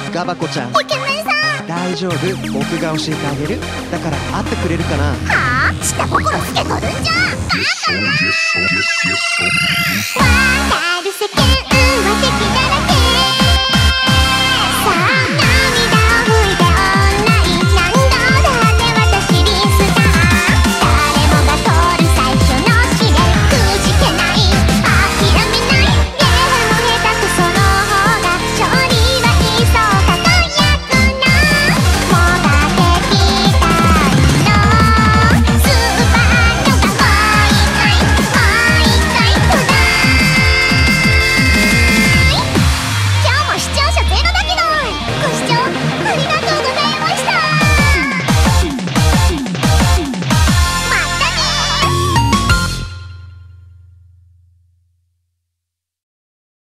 ガバコちゃん、 イケメンさん、 大丈夫、僕が教えてあげる。だから会ってくれるかな。 はあ、下心つけとるんじゃん。わかる世間は敵だろ